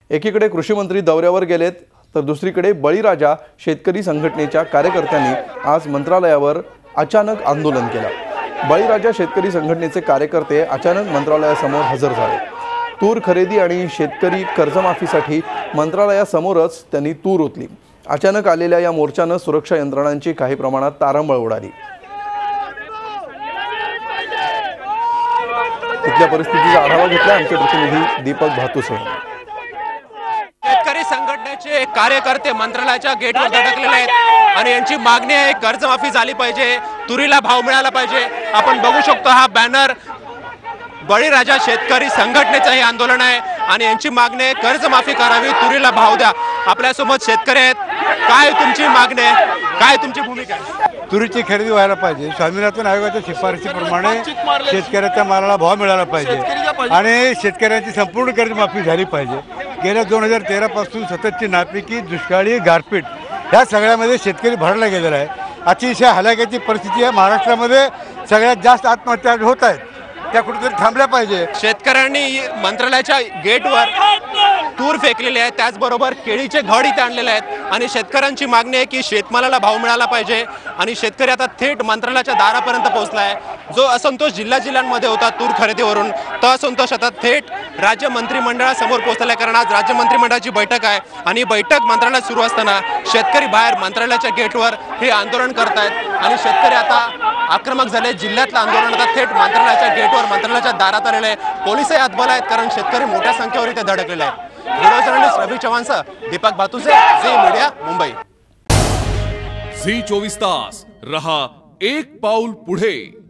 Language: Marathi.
एकीकडे कृषी मंत्री दौऱ्यावर गेलेत तर दुसरीकडे बळीराजा शेतकरी संघटनेच्या कार्यकर्त्यांनी आज मंत्रालयावर अचानक आंदोलन केलं। बळीराजा शेतकरी संघटनेचे कार्यकर्ते अचानक मंत्रालयासमोर हजर झाले। तूर खरेदी आणि शेतकरी कर्जमाफीसाठी मंत्रालयासमोरच त्यांनी तूर ओतली। अचानक आलेल्या या मोर्चाने सुरक्षा यंत्रणांची काही प्रमाणात तारांबळ उडाली। इथल्या परिस्थितीचा आढावा घेतला आमचे प्रतिनिधी दीपक भातुसे। शेतकरी संघटनेचे कार्यकर्ते मंत्रालयाच्या गेटवर धडकलेले आहेत आणि यांची मागणी आहे कर्जमाफी झाली पाहिजे, तुरीला भाव मिळाला पाहिजे। आपण बघू शकतो हा बॅनर बळीराजा शेतकरी संघटनेचं हे आंदोलन आहे आणि यांची मागणी आहे कर्जमाफी करावी, तुरीला भाव द्या। आपल्यासोबत शेतकरी आहेत, काय तुमची मागणी आहे, काय तुमची भूमिका आहे? तुरीची खरेदी व्हायला पाहिजे, स्वामीनाथन आयोगाच्या शिफारशीप्रमाणे शेतकऱ्याच्या मालाला भाव मिळाला पाहिजे आणि शेतकऱ्यांची संपूर्ण कर्जमाफी झाली पाहिजे। गेल्या 2013 पासून सततची नापिकी, दुष्काळी, गारपीट ह्या सगळ्यामध्ये शेतकरी भरला गेलेला आहे। अतिशय हलाखीची परिस्थिती आहे। महाराष्ट्रामध्ये सगळ्यात जास्त आत्महत्या होत आहेत, त्या कुठेतरी थांबल्या पाहिजे। शेतकऱ्यांनी मंत्रालयाच्या गेटवर तूर फेकलेले आहे, त्याचबरोबर केळीचे घड इथे आणलेले आहेत आणि शेतकऱ्यांची मागणी आहे की शेतमालाला भाव मिळाला पाहिजे आणि शेतकरी आता थेट मंत्रालयाच्या दारापर्यंत पोहोचलाय। जो असंतोष जिल्ह्यामध्ये होता तूर खरेदीवरून, तो असंतोष आता थेट राज्य मंत्रिमंडळासमोर पोहोचला आहे। कारण आज राज्य मंत्रिमंडळाची बैठक आहे आणि बैठक मंत्रालयात सुरू असताना शेतकरी बाहेर मंत्रालयाच्या गेटवर हे आंदोलन करतायत आणि शेतकरी आता आक्रमक झाले। जिल्ह्यातलं आंदोलन आता थेट मंत्रालयाच्या गेटवर, मंत्रालयाच्या दारात आलेले आहे। पोलिसही हातबल आहेत कारण शेतकरी मोठ्या संख्येवर इथे धडकलेले आहेत। व्हिडिओ जर्नलिस्ट रवी चव्हाणसह Deepak Bhatuse, Zee media, Mumbai. Zee 24 तास रहा एक पाऊल पुढे।